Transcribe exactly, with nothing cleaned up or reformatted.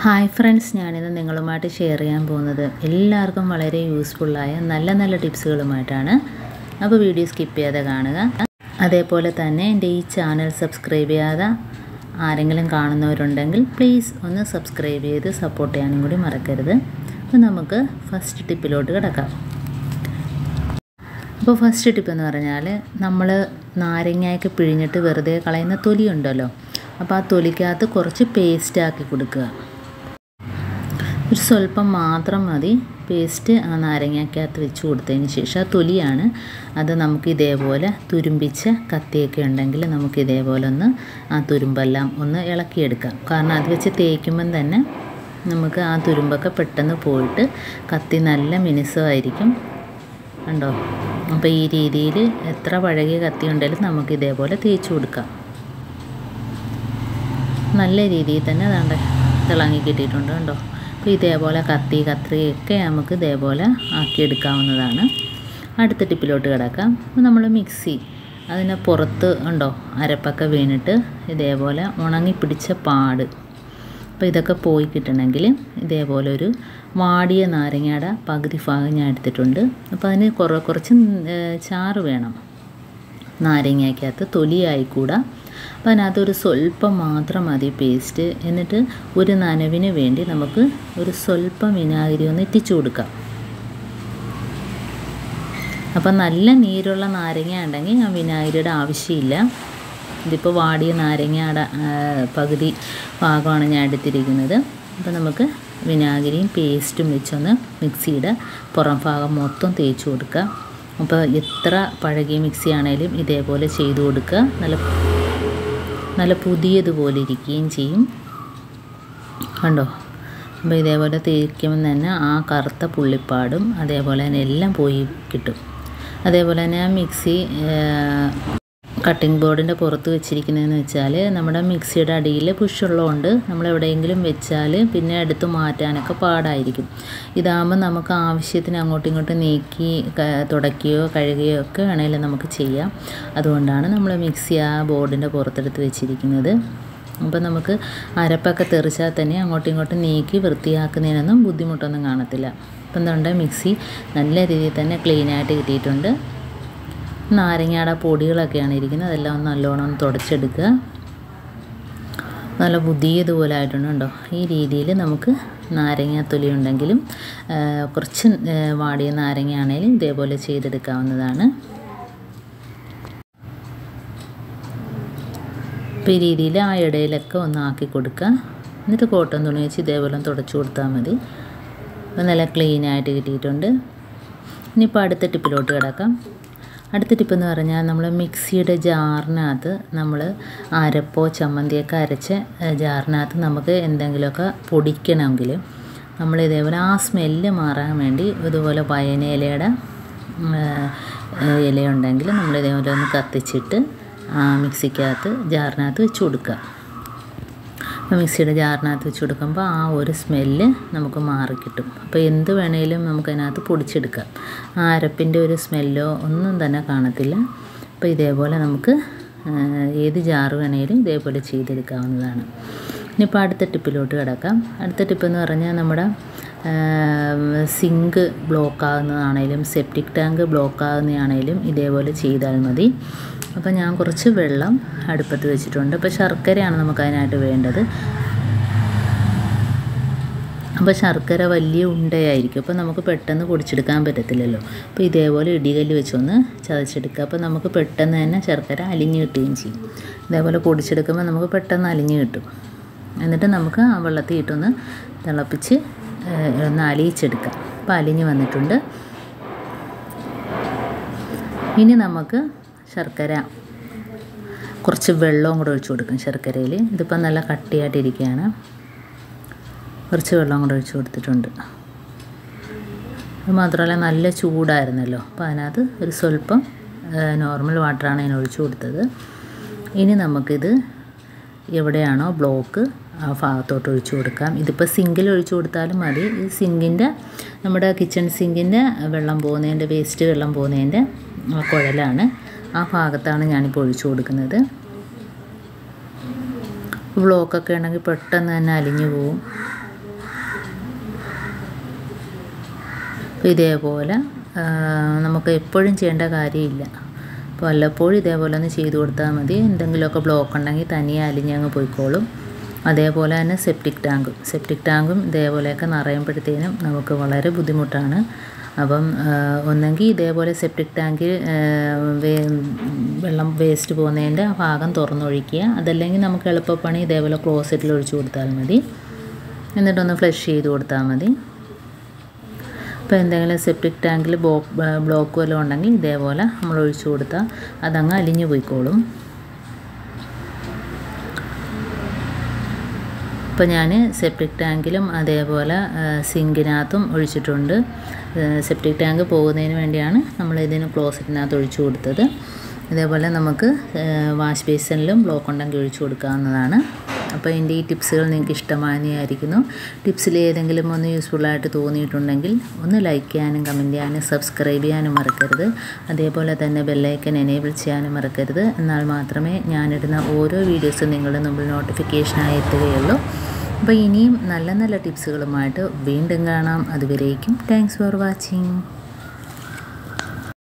Hi friends, ഞാനിന്ന് നിങ്ങളുമായിട്ട് share ചെയ്യാൻ പോകുന്നത് എല്ലാവർക്കും വളരെ യൂസ്ഫുള്ളായ നല്ല നല്ല ടിപ്സുകളുമായിട്ടാണ്. അപ്പോൾ വീഡിയോ സ്കിപ്പ് ചെയ്യാതെ കാണുക. അതേപോലെ തന്നെ എൻ്റെ ഈ ചാനൽ സബ്സ്ക്രൈബ് ചെയ്യാതെ ആരെങ്കിലും കാണുന്നവരുണ്ടെങ്കിൽ പ്ലീസ് ഒന്ന് സബ്സ്ക്രൈബ് ചെയ്ത് സപ്പോർട്ട് ചെയ്യാനും കൂടി മറക്കരുത്. അപ്പോൾ നമുക്ക് ഫസ്റ്റ് ടിപ്പിലോട്ട് കിടക്കാം. അപ്പോൾ ഫസ്റ്റ് ടിപ്പ് എന്ന് പറഞ്ഞാൽ, നമ്മൾ നാരങ്ങയൊക്കെ പിഴിഞ്ഞിട്ട് വെറുതെ കളയുന്ന തൊലിയുണ്ടല്ലോ, അപ്പോൾ ആ തൊലിക്കകത്ത് കുറച്ച് പേസ്റ്റ് ആക്കി കൊടുക്കുക. ഒരു സ്വല്പം മാത്രം മതി പേസ്റ്റ് ആ നാരങ്ങയ്ക്കകത്ത് വെച്ച് കൊടുത്തതിന് ശേഷം, ആ തൊലിയാണ് അത് നമുക്ക് ഇതേപോലെ തുരുമ്പിച്ച കത്തിയൊക്കെ ഉണ്ടെങ്കിൽ നമുക്ക് ഇതേപോലെ ഒന്ന് ആ തുരുമ്പെല്ലാം ഒന്ന് ഇളക്കിയെടുക്കാം. കാരണം അത് വെച്ച് തേക്കുമ്പം തന്നെ നമുക്ക് ആ തുരുമ്പൊക്കെ പെട്ടെന്ന് പോയിട്ട് കത്തി നല്ല മിനുസമായിരിക്കും. കണ്ടോ? അപ്പോൾ ഈ രീതിയിൽ എത്ര പഴകിയ കത്തി ഉണ്ടെങ്കിലും നമുക്ക് ഇതേപോലെ തേച്ച് കൊടുക്കാം. നല്ല രീതിയിൽ തന്നെ അതാണ്ട് തിളങ്ങി കിട്ടിയിട്ടുണ്ട്. കണ്ടോ? അപ്പോൾ ഇതേപോലെ കത്തി കത്രികയൊക്കെ നമുക്ക് ഇതേപോലെ ആക്കിയെടുക്കാവുന്നതാണ്. അടുത്ത ടിപ്പിലോട്ട് കിടക്കാം. അപ്പോൾ നമ്മൾ മിക്സി അതിന് പുറത്ത് ഉണ്ടോ അരപ്പൊക്കെ വീണിട്ട് ഇതേപോലെ ഉണങ്ങിപ്പിടിച്ച പാട്, അപ്പോൾ ഇതൊക്കെ പോയി കിട്ടണമെങ്കിൽ ഇതേപോലെ ഒരു വാടിയ നാരങ്ങയുടെ പകുതി ഭാഗം ഞാൻ എടുത്തിട്ടുണ്ട്. അപ്പോൾ അതിന് കുറേ കുറച്ച് ചാറ് വേണം നാരങ്ങയ്ക്കകത്ത്, തൊലിയായിക്കൂടാ. അപ്പോൾ അതിനകത്തൊരു സ്വല്പം മാത്രം മതി പേസ്റ്റ്. എന്നിട്ട് ഒരു നനവിന് വേണ്ടി നമുക്ക് ഒരു സ്വല്പം വിനാഗിരി ഒന്ന് ഇറ്റിച്ചു കൊടുക്കാം. അപ്പം നല്ല നീരുള്ള നാരങ്ങ ഉണ്ടെങ്കിൽ ഞാൻ വിനാഗിരിയുടെ ആവശ്യമില്ല. ഇതിപ്പോൾ വാടിയ നാരങ്ങയുടെ പകുതി ഭാഗമാണ് ഞാൻ എടുത്തിരിക്കുന്നത്. അപ്പോൾ നമുക്ക് വിനാഗിരിയും പേസ്റ്റും വെച്ചൊന്ന് മിക്സിയുടെ പുറം ഭാഗം മൊത്തം തേച്ച് കൊടുക്കുക. അപ്പോൾ എത്ര പഴകിയ മിക്സി ആണെങ്കിലും ഇതേപോലെ ചെയ്തു കൊടുക്കുക. നല്ല നല്ല പുതിയതുപോലെ ഇരിക്കുകയും ചെയ്യും. കണ്ടോ? അപ്പോൾ ഇതേപോലെ തേക്കുമ്പോൾ തന്നെ ആ കറുത്ത പുള്ളിപ്പാടും അതേപോലെ തന്നെ എല്ലാം പോയി കിട്ടും. അതേപോലെ തന്നെ ആ മിക്സി കട്ടിംഗ് ബോർഡിൻ്റെ പുറത്ത് വെച്ചിരിക്കുന്നതെന്ന് വെച്ചാൽ, നമ്മുടെ മിക്സിയുടെ അടിയിൽ പുഷുള്ളതുകൊണ്ട് നമ്മൾ എവിടെയെങ്കിലും വെച്ചാൽ പിന്നെ എടുത്ത് മാറ്റാനൊക്കെ പാടായിരിക്കും. ഇതാകുമ്പോൾ നമുക്ക് ആവശ്യത്തിന് അങ്ങോട്ടും ഇങ്ങോട്ടും നീക്കി തുടയ്ക്കുകയോ കഴുകുകയോ ഒക്കെ വേണമെങ്കിലും നമുക്ക് ചെയ്യാം. അതുകൊണ്ടാണ് നമ്മൾ മിക്സി ആ ബോർഡിൻ്റെ പുറത്തെടുത്ത് വെച്ചിരിക്കുന്നത്. അപ്പോൾ നമുക്ക് അരപ്പൊക്കെ തെറിച്ചാൽ തന്നെ അങ്ങോട്ടും ഇങ്ങോട്ടും നീക്കി വൃത്തിയാക്കുന്നതിനൊന്നും ബുദ്ധിമുട്ടൊന്നും കാണത്തില്ല. അപ്പം എന്തുകൊണ്ട് മിക്സി നല്ല രീതിയിൽ തന്നെ ക്ലീനായിട്ട് കിട്ടിയിട്ടുണ്ട്. നാരങ്ങയുടെ പൊടികളൊക്കെയാണ് ഇരിക്കുന്നത്, അതെല്ലാം ഒന്ന് നല്ലോണം ഒന്ന് തുടച്ചെടുക്കുക. നല്ല പുതിയതുപോലെ ആയിട്ടുണ്ട്. കണ്ടോ? ഈ രീതിയിൽ നമുക്ക് നാരങ്ങാത്തൊലി ഉണ്ടെങ്കിലും കുറച്ച് വാടിയ നാരങ്ങയാണെങ്കിലും ഇതേപോലെ ചെയ്തെടുക്കാവുന്നതാണ്. അപ്പോൾ ഈ രീതിയിൽ ആ ഇടയിലൊക്കെ ഒന്ന് ആക്കി കൊടുക്കുക. എന്നിട്ട് കോട്ടൺ തുണി വെച്ച് ഇതേപോലെ തുടച്ചു കൊടുത്താൽ മതി. അപ്പോൾ നല്ല ക്ലീനായിട്ട് കിട്ടിയിട്ടുണ്ട്. ഇനിയിപ്പോൾ അടുത്ത ടിപ്പിലോട്ട് കിടക്കാം. അടുത്ത ടിപ്പെന്ന് പറഞ്ഞാൽ, നമ്മൾ മിക്സിയുടെ ജാറിനകത്ത് നമ്മൾ അരപ്പോ ചമ്മന്തിയൊക്കെ അരച്ച ജാറിനകത്ത് നമുക്ക് എന്തെങ്കിലുമൊക്കെ പൊടിക്കണമെങ്കിൽ നമ്മൾ ഇതേപോലെ ആ സ്മെല്ല് മാറാൻ വേണ്ടി ഇതുപോലെ വയനയിലയുടെ ഇലയുണ്ടെങ്കിൽ നമ്മൾ ഇതേപോലെ ഒന്ന് കത്തിച്ചിട്ട് ആ മിക്സിക്കകത്ത് ജാറിനകത്ത് വെച്ച് കൊടുക്കുക. അപ്പോൾ മിക്സിയുടെ ജാറിനകത്ത് വെച്ച് കൊടുക്കുമ്പോൾ ആ ഒരു സ്മെല്ല് നമുക്ക് മാറിക്കിട്ടും. അപ്പോൾ എന്ത് വേണേലും നമുക്കതിനകത്ത് പൊടിച്ചെടുക്കാം. ആ അരപ്പിൻ്റെ ഒരു സ്മെല്ലോ ഒന്നും തന്നെ കാണത്തില്ല. അപ്പോൾ ഇതേപോലെ നമുക്ക് ഏത് ജാറ് വേണേലും ഇതേപോലെ ചെയ്തെടുക്കാവുന്നതാണ്. ഇനിയിപ്പോൾ അടുത്ത ടിപ്പിലോട്ട് കിടക്കാം. അടുത്ത ടിപ്പെന്ന് പറഞ്ഞാൽ, നമ്മുടെ സിങ്ക് ബ്ലോക്ക് ആകുന്നതാണേലും സെപ്റ്റിക് ടാങ്ക് ബ്ലോക്ക് ആകുന്നതാണേലും ഇതേപോലെ ചെയ്താൽ മതി. അപ്പോൾ ഞാൻ കുറച്ച് വെള്ളം അടുപ്പത്ത് വെച്ചിട്ടുണ്ട്. അപ്പോൾ ശർക്കരയാണ് നമുക്കതിനായിട്ട് വേണ്ടത്. അപ്പോൾ ശർക്കര വലിയ ഉണ്ടയായിരിക്കും, അപ്പോൾ നമുക്ക് പെട്ടെന്ന് പൊടിച്ചെടുക്കാൻ പറ്റത്തില്ലല്ലോ. അപ്പോൾ ഇതേപോലെ ഇടികല്ല് വെച്ചൊന്ന് ചതച്ചെടുക്കുക. അപ്പോൾ നമുക്ക് പെട്ടെന്ന് തന്നെ ശർക്കര അലിഞ്ഞ് കിട്ടുകയും ചെയ്യും. ഇതേപോലെ പൊടിച്ചെടുക്കുമ്പോൾ നമുക്ക് പെട്ടെന്ന് അലിഞ്ഞ് കിട്ടും. എന്നിട്ട് നമുക്ക് ആ വെള്ളത്തിൽ ഇട്ടൊന്ന് തിളപ്പിച്ച് ഒന്ന് അലിയിച്ചെടുക്കാം. അപ്പോൾ അലിഞ്ഞ് വന്നിട്ടുണ്ട്. ഇനി നമുക്ക് ശർക്കര കുറച്ച് വെള്ളവും കൂടെ ഒഴിച്ച് കൊടുക്കും ശർക്കരയിൽ. ഇതിപ്പോൾ നല്ല കട്ടിയായിട്ടിരിക്കുകയാണ്. കുറച്ച് വെള്ളം കൂടെ ഒഴിച്ച് കൊടുത്തിട്ടുണ്ട്. അത് മാത്രമല്ല നല്ല ചൂടായിരുന്നല്ലോ, അപ്പോൾ അതിനകത്ത് ഒരു സ്വല്പം നോർമൽ വാട്ടറാണ് ഞാൻ ഒഴിച്ച് കൊടുത്തത്. ഇനി നമുക്കിത് എവിടെയാണോ ബ്ലോക്ക് ആ ഭാഗത്തോട്ട് ഒഴിച്ച് കൊടുക്കാം. ഇതിപ്പോൾ സിങ്കിൽ ഒഴിച്ച് കൊടുത്താലും മതി. ഈ സിങ്കിൻ്റെ, നമ്മുടെ കിച്ചൺ സിങ്കിൻ്റെ വെള്ളം പോകുന്നതിൻ്റെ, വേസ്റ്റ് വെള്ളം പോകുന്നതിൻ്റെ കുഴലാണ്. ആ ഭാഗത്താണ് ഞാനിപ്പോൾ ഒഴിച്ചു കൊടുക്കുന്നത്. ബ്ലോക്കൊക്കെ ഉണ്ടെങ്കിൽ പെട്ടെന്ന് തന്നെ അലിഞ്ഞു പോവും. അപ്പോൾ ഇതേപോലെ നമുക്ക് എപ്പോഴും ചെയ്യേണ്ട കാര്യമില്ല. അപ്പോൾ വല്ലപ്പോഴും ഇതേപോലെ ഒന്ന് ചെയ്ത് കൊടുത്താൽ മതി. എന്തെങ്കിലുമൊക്കെ ബ്ലോക്ക് ഉണ്ടെങ്കിൽ തനിയെ അലിഞ്ഞങ്ങ് പോയിക്കോളും. അതേപോലെ തന്നെ സെപ്റ്റിക് ടാങ്കും സെപ്റ്റിക് ടാങ്കും ഇതേപോലെയൊക്കെ നിറയുമ്പോഴത്തേനും നമുക്ക് വളരെ ബുദ്ധിമുട്ടാണ്. അപ്പം ഒന്നെങ്കിൽ ഇതേപോലെ സെപ്റ്റിക് ടാങ്കിൽ വെള്ളം വേസ്റ്റ് പോകുന്നതിൻ്റെ ആ ഭാഗം തുറന്നൊഴിക്കുക. അതല്ലെങ്കിൽ നമുക്ക് എളുപ്പപ്പണി ഇതേപോലെ ക്ലോസറ്റിൽ ഒഴിച്ചു കൊടുത്താൽ മതി. എന്നിട്ടൊന്ന് ഫ്ലഷ് ചെയ്ത് കൊടുത്താൽ മതി. അപ്പോൾ എന്തെങ്കിലും സെപ്റ്റിക് ടാങ്കിൽ ബ്ലോക്ക് ബ്ലോക്ക് വല്ലതും ഉണ്ടെങ്കിൽ ഇതേപോലെ നമ്മൾ ഒഴിച്ചു കൊടുത്താൽ അതങ്ങ് അലിഞ്ഞു പോയിക്കോളും. ഇപ്പോൾ ഞാൻ സെപ്റ്റിക് ടാങ്കിലും അതേപോലെ സിങ്കിനകത്തും ഒഴിച്ചിട്ടുണ്ട്. സെപ്റ്റിക് ടാങ്ക് പോകുന്നതിന് വേണ്ടിയാണ് നമ്മൾ ഇതിന് ക്ലോസറ്റിനകത്ത് ഒഴിച്ചു കൊടുത്തത്. ഇതേപോലെ നമുക്ക് വാഷ് ബേസിനിലും ബ്ലോക്ക് ഉണ്ടെങ്കിൽ ഒഴിച്ചു കൊടുക്കാവുന്നതാണ്. അപ്പോൾ എൻ്റെ ഈ ടിപ്സുകൾ നിങ്ങൾക്ക് ഇഷ്ടമായെന്ന് വിചാരിക്കുന്നു. ടിപ്സിൽ ഏതെങ്കിലും ഒന്ന് യൂസ്ഫുള്ളായിട്ട് തോന്നിയിട്ടുണ്ടെങ്കിൽ ഒന്ന് ലൈക്ക് ചെയ്യാനും കമൻറ്റ് ചെയ്യാനും സബ്സ്ക്രൈബ് ചെയ്യാനും മറക്കരുത്. അതേപോലെ തന്നെ ബെല്ലൈക്കൻ എനേബിൾ ചെയ്യാനും മറക്കരുത്. എന്നാൽ മാത്രമേ ഞാനിടുന്ന ഓരോ വീഡിയോസും നിങ്ങളുടെ മുമ്പിൽ നോട്ടിഫിക്കേഷനായി എത്തുകയുള്ളൂ. അപ്പോൾ ഇനിയും നല്ല നല്ല ടിപ്സുകളുമായിട്ട് വീണ്ടും കാണാം. അതുവരേക്കും താങ്ക്സ് ഫോർ വാച്ചിങ്.